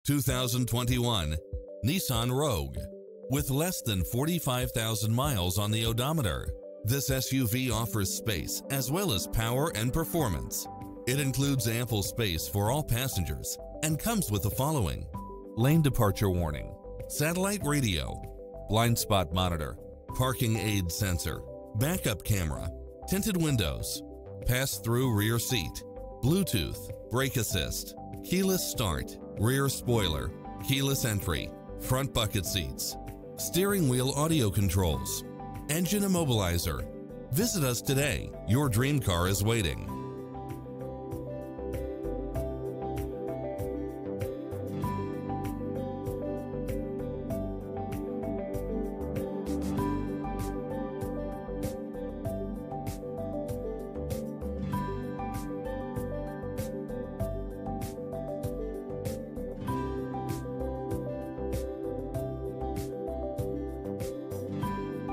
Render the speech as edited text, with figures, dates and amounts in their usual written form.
2021 Nissan Rogue. With less than 45,000 miles on the odometer, this SUV offers space as well as power and performance. It includes ample space for all passengers and comes with the following: lane departure warning, satellite radio, blind spot monitor, parking aid sensor, backup camera, tinted windows, pass-through rear seat, Bluetooth, brake assist, keyless start, rear spoiler, keyless entry, front bucket seats, steering wheel audio controls, engine immobilizer. Visit us today. Your dream car is waiting.